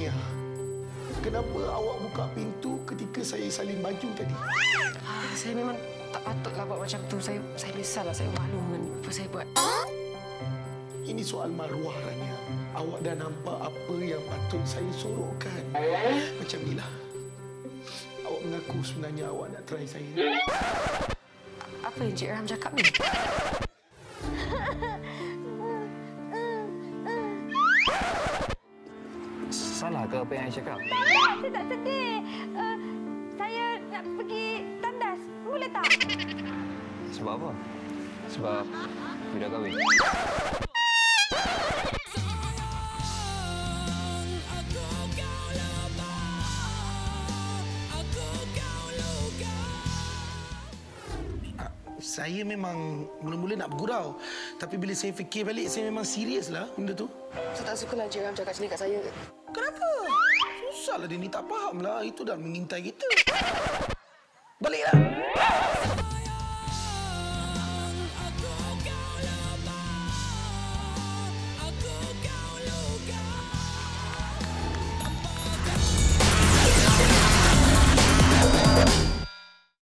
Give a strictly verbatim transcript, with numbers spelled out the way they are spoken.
Rania, kenapa awak buka pintu ketika saya salin baju tadi? Ah, saya memang tak patutlah buat macam tu. Saya saya menyesal lah. Saya malu dengan apa saya buat. Ini soal maruah, Rania. Awak dah nampak apa yang patut saya sorokkan. Macam inilah. Awak mengaku sebenarnya awak nak try saya. Apa yang Cik Ram cakap ni? Salah ke apa yang saya cakap? Tak, saya tak sedih. Uh, saya nak pergi tandas. Boleh tak? Sebab apa? Sebab you dah kahwin. Saya memang mula-mula nak bergurau. Tapi bila saya fikir balik, saya memang seriuslah benda tu. Saya tak sukalah Cik Ram cakap macam ni kat saya. Kenapa? Susahlah dia ni tak fahamlah. Itu dah mengintai kita. Baliklah.